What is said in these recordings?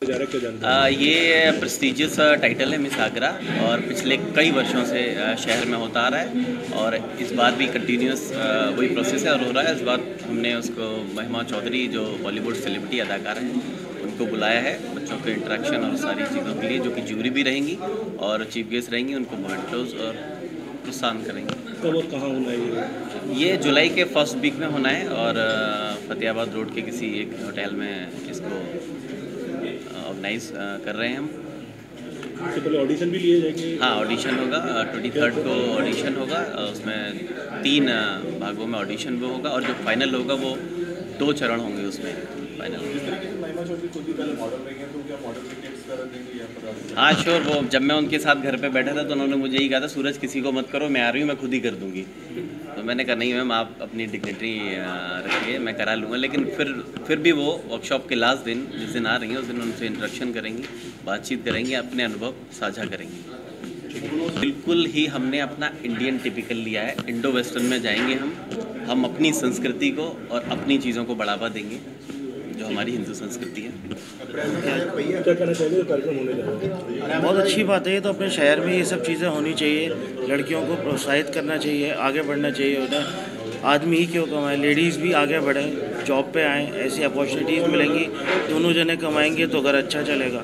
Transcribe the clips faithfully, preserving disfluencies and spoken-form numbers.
आ, ये prestigious title है miss Agra और पिछले कई वर्षों से शहर में होता आ रहा है और इस बार भी कंटिन्यूस वही प्रोसेस है और हो रहा है। इस बार हमने उसको महिमा चौधरी जो बॉलीवुड सेलिब्रिटी अदाकार हैं उनको बुलाया है बच्चों के इंटरेक्शन और सारी चीज़ों के लिए, जो कि ज्यूरी भी रहेंगी और चीफ गेस्ट रहेंगी, उनको मोमेंटोज और प्रोत्साहन करेंगे। कब और कहाँ होना है ये? ये जुलाई के फर्स्ट वीक में होना है और फतेहाबाद रोड के किसी एक होटल में इसको ऑर्गेनाइज कर रहे हैं हम। इससे पहले ऑडिशन भी लिए जाएंगे? हाँ, ऑडिशन होगा, ट्वेंटी थर्ड को ऑडिशन होगा। उसमें तीन भागों में ऑडिशन वो होगा और जो फाइनल होगा वो दो चरण होंगे उसमें फाइनल। हाँ श्योर, वो जब मैं उनके साथ घर पे बैठा था तो उन्होंने मुझे यही कहा था, सूरज किसी को मत करो, मैं आ रही हूँ, मैं खुद ही कर दूँगी। तो मैंने कहा नहीं मैम, आप अपनी डिग्निटी रखिए, मैं करा लूँगा। लेकिन फिर फिर भी वो वर्कशॉप के लास्ट दिन जिस दिन आ रही हैं उस दिन उनसे इंट्रैक्शन करेंगी, बातचीत करेंगी, अपने अनुभव साझा करेंगी। बिल्कुल ही हमने अपना इंडियन टिपिकल लिया है, इंडो वेस्टर्न में जाएंगे हम हम अपनी संस्कृति को और अपनी चीज़ों को बढ़ावा देंगे जो हमारी हिंदू संस्कृति है। क्या कहना चाहिए कार्यक्रम होने जा रहा है? बहुत अच्छी बात है, ये तो अपने शहर में ये सब चीज़ें होनी चाहिए। लड़कियों को प्रोत्साहित करना चाहिए, आगे बढ़ना चाहिए। उधर आदमी ही क्यों कमाए, लेडीज़ भी आगे बढ़ें, जॉब पे आएँ, ऐसी अपॉर्चुनिटीज़ मिलेंगी, दोनों जने कमाएंगे तो घर अच्छा चलेगा।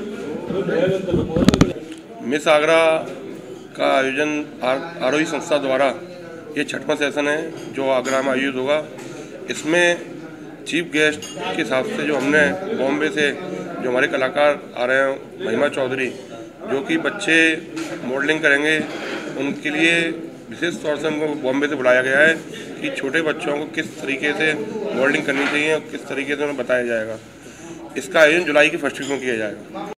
मिस आगरा का आयोजन आरोही संस्था द्वारा ये छठवां सेशन है जो आगरा में आयोजित होगा। इसमें चीफ गेस्ट के हिसाब से जो हमने बॉम्बे से जो हमारे कलाकार आ रहे हैं, महिमा चौधरी, जो कि बच्चे मॉडलिंग करेंगे, उनके लिए विशेष तौर से उनको बॉम्बे से बुलाया गया है कि छोटे बच्चों को किस तरीके से मॉडलिंग करनी चाहिए और किस तरीके से उन्हें बताया जाएगा। इसका आयोजन जुलाई की फर्स्ट वीक में किया जाएगा।